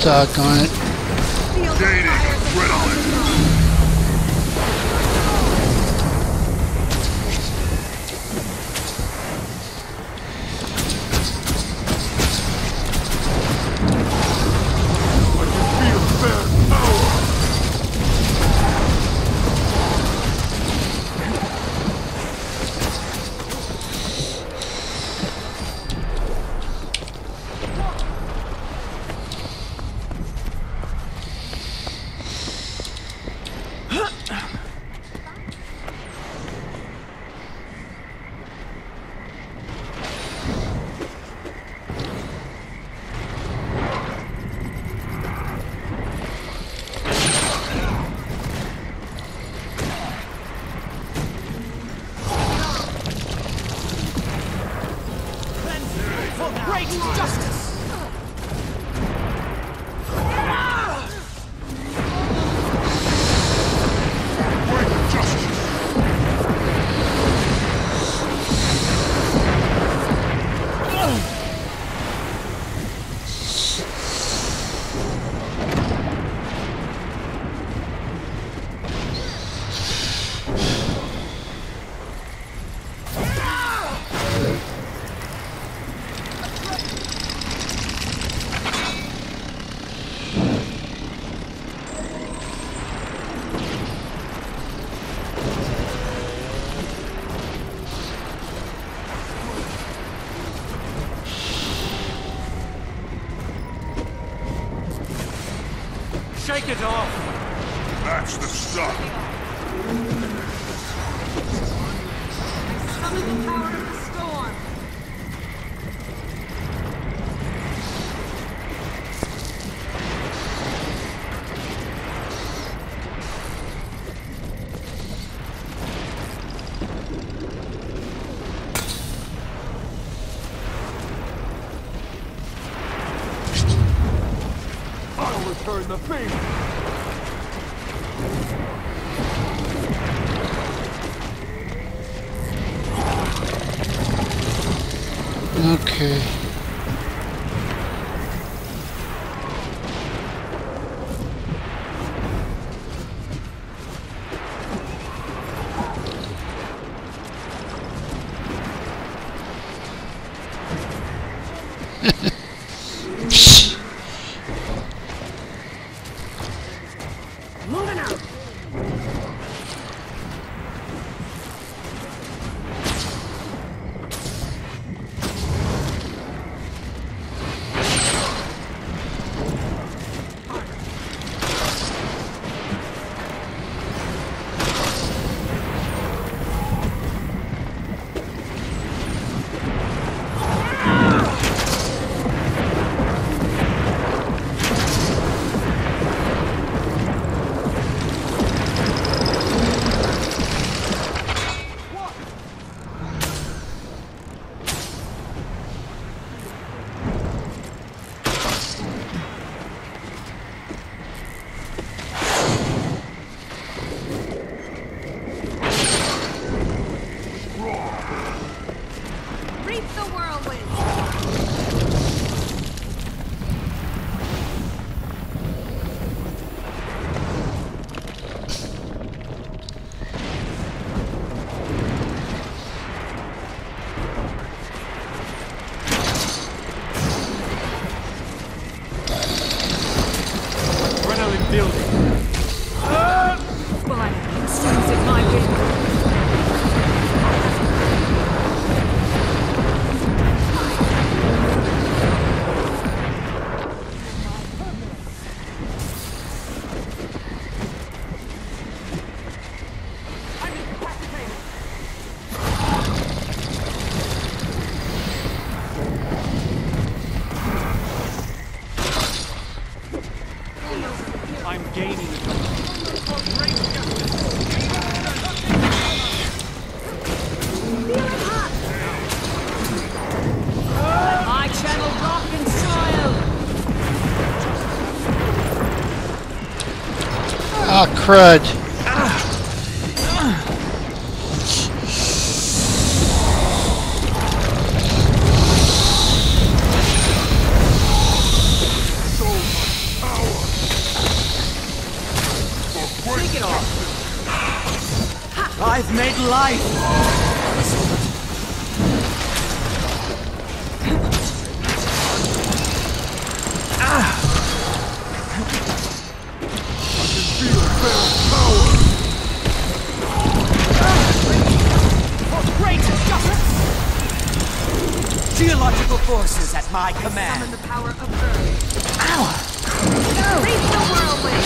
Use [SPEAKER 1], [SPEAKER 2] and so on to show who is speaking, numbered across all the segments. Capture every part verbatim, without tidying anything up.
[SPEAKER 1] Doggone it.
[SPEAKER 2] Gaining adrenaline.
[SPEAKER 3] Great justice!
[SPEAKER 4] Shake it off!
[SPEAKER 2] That's the stuff.
[SPEAKER 5] Summon the power of the storm!
[SPEAKER 2] I'll return the favor.
[SPEAKER 1] Okay.
[SPEAKER 5] Moving out! Reap the whirlwind!
[SPEAKER 4] Adrenaline building.
[SPEAKER 5] Fire consumes at my window.
[SPEAKER 4] I'm gaining great justice.
[SPEAKER 5] I channel rock and soil!
[SPEAKER 1] Ah, crud.
[SPEAKER 3] it off!
[SPEAKER 4] I've made life!
[SPEAKER 3] For great justice!
[SPEAKER 4] Geological forces at my command.
[SPEAKER 5] Summon the power of Earth.
[SPEAKER 4] Ow!
[SPEAKER 5] Reach the whirlwind!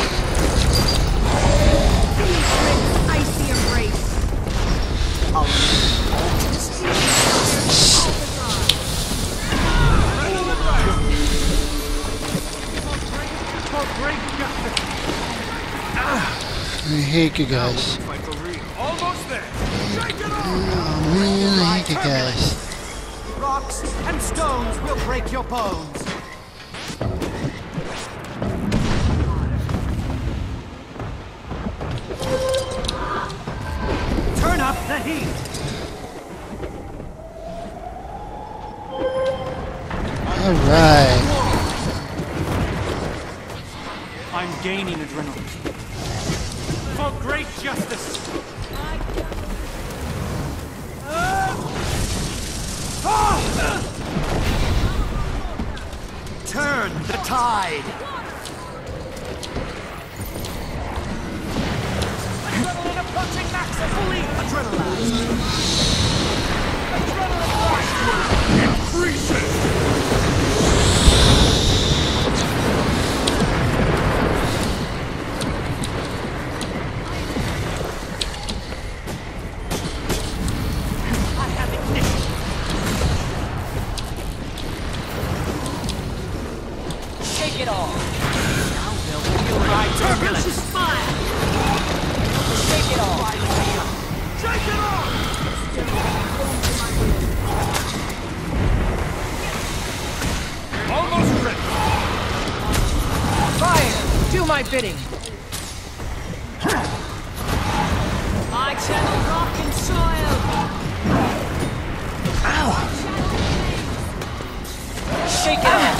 [SPEAKER 5] Icy embrace.
[SPEAKER 4] For great justice.
[SPEAKER 1] I hate you guys.
[SPEAKER 2] Almost there. Shake it off!
[SPEAKER 1] Oh man, I hate you guys.
[SPEAKER 4] Rocks and stones will break your bones. Turn up the heat.
[SPEAKER 1] Alright.
[SPEAKER 4] I'm gaining adrenaline. For great justice. Turn the tide.
[SPEAKER 3] Adrenaline approaching max fully adrenalized!
[SPEAKER 2] Increase it!
[SPEAKER 3] I have ignition! Shake it off! Now they'll feel my turbulence! Fire! Shake it off! Shake it off!
[SPEAKER 2] Almost ready!
[SPEAKER 3] Fire! Do my bidding!
[SPEAKER 5] I channel rock and soil.
[SPEAKER 3] Shake it off!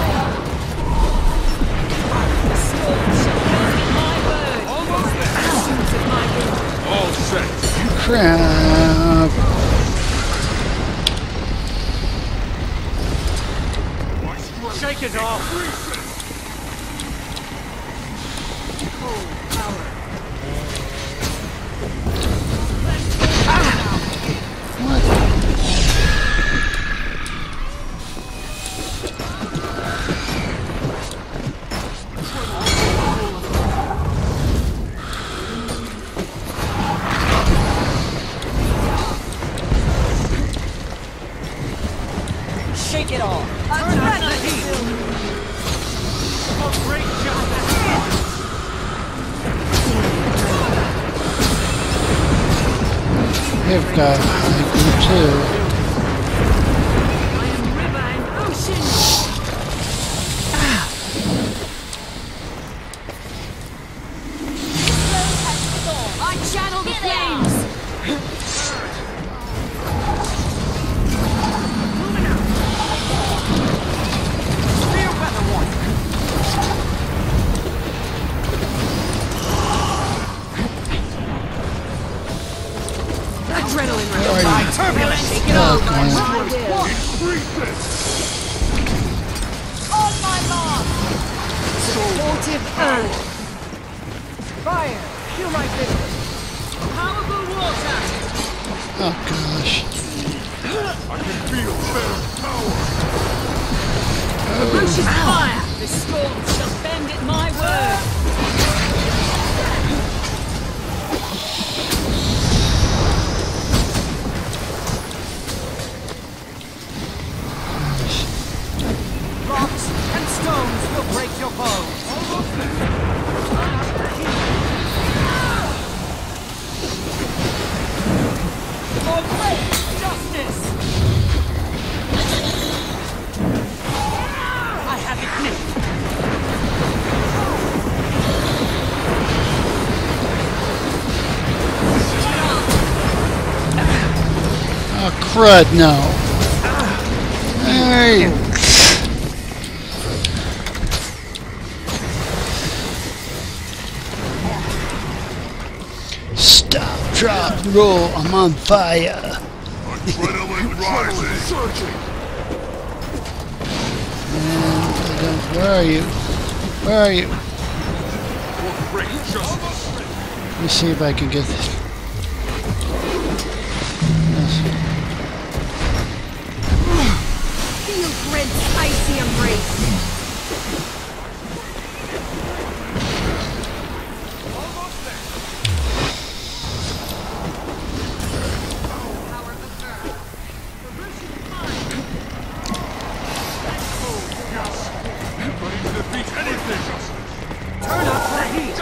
[SPEAKER 5] The storm shall bend at my word.
[SPEAKER 2] Almost there!
[SPEAKER 5] Pursuit of my will.
[SPEAKER 2] All set!
[SPEAKER 1] Crap.
[SPEAKER 4] Shake it off.
[SPEAKER 3] Shake it off!
[SPEAKER 4] Turn up the heat. For great justice.
[SPEAKER 1] They've got like me too.
[SPEAKER 5] I am river and ocean. I channel the flames.
[SPEAKER 3] Clear weather warning! Adrenaline rush!
[SPEAKER 1] Sorry.
[SPEAKER 3] My turbulence! Take it
[SPEAKER 1] Oh,
[SPEAKER 3] off!
[SPEAKER 1] God.
[SPEAKER 5] I will.
[SPEAKER 2] Increase it!
[SPEAKER 5] On my mark.
[SPEAKER 3] Supportive earth! Fire! Do my business!
[SPEAKER 5] Powerful water.
[SPEAKER 1] Oh gosh.
[SPEAKER 2] I can feel their power!
[SPEAKER 5] Ferocious fire. The storm shall bend at my word.
[SPEAKER 3] Rocks and stones will break your bones! Almost there! For great justice! I have ignition!
[SPEAKER 1] Oh crud, no. Hey. Stop, drop, roll. I'm on fire.
[SPEAKER 2] Adrenaline rising. Surging.
[SPEAKER 1] And I don't, where are you? Where are you?
[SPEAKER 2] For great justice.
[SPEAKER 1] Let me see if I can get this. Yes.
[SPEAKER 5] Feel Brent's icy embrace.
[SPEAKER 2] Ready to defeat anything.
[SPEAKER 4] Turn up the heat.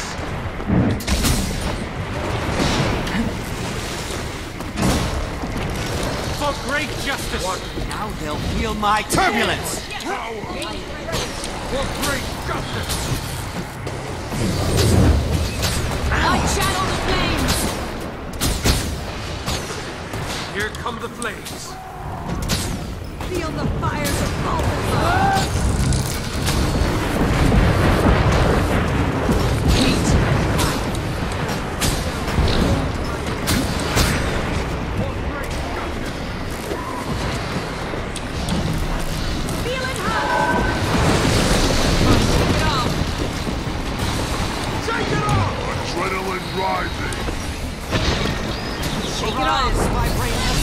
[SPEAKER 4] For great justice. Now they'll feel my turbulence.
[SPEAKER 2] Power. For great justice.
[SPEAKER 5] I channel the flames.
[SPEAKER 4] Here come the flames.
[SPEAKER 5] Feel the fires of Balthazar. Feeling hot.
[SPEAKER 2] Shake it off. Adrenaline rising.
[SPEAKER 5] Shake it off.
[SPEAKER 4] Arise, my brainless.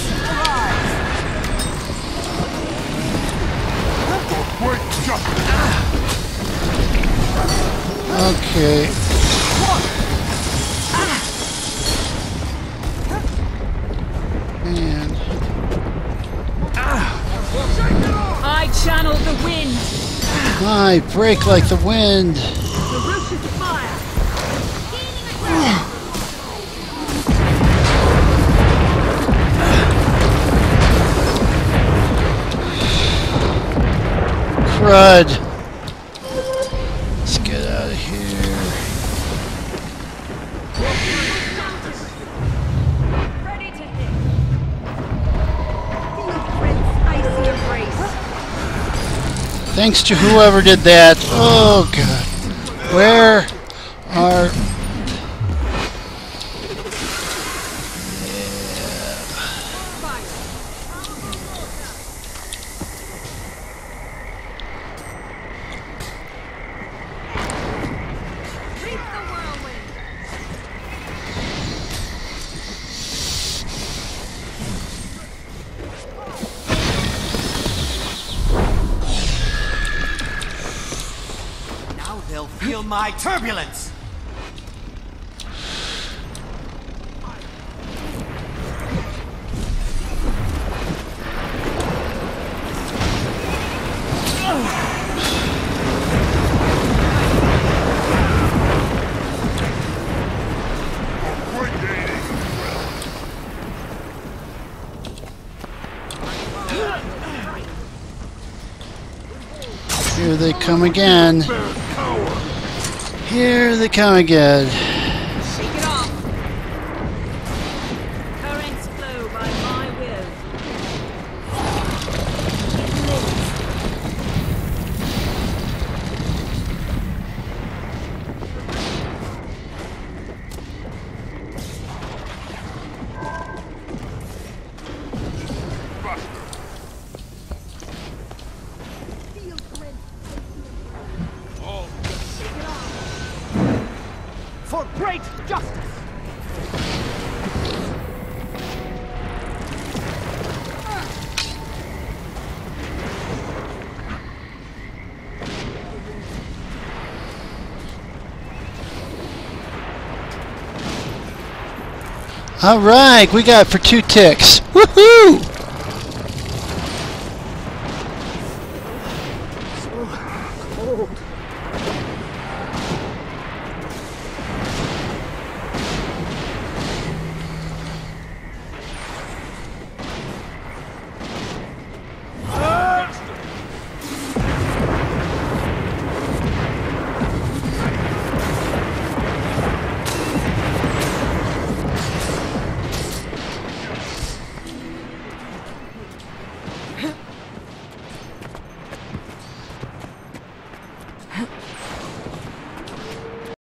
[SPEAKER 4] Arise.
[SPEAKER 2] For great justice.
[SPEAKER 1] Okay. And
[SPEAKER 5] I channel the wind.
[SPEAKER 1] I break like the wind.
[SPEAKER 5] Ferocious fire.
[SPEAKER 1] Crud. Let's get out of here.
[SPEAKER 5] Ready to hit. Feel Brent's icy embrace.
[SPEAKER 1] Thanks to whoever did that. Oh god. Where are...
[SPEAKER 5] Reap the whirlwind.
[SPEAKER 4] Now they'll feel my turbulence.
[SPEAKER 2] Brigading.
[SPEAKER 1] Here they come again.
[SPEAKER 2] Bear power.
[SPEAKER 1] Here they come again.
[SPEAKER 5] Shake it off. Currents flow by my will. Feel Brent's
[SPEAKER 2] All
[SPEAKER 5] shake it off.
[SPEAKER 4] For great justice.
[SPEAKER 1] All right, we got it for two ticks. Woohoo!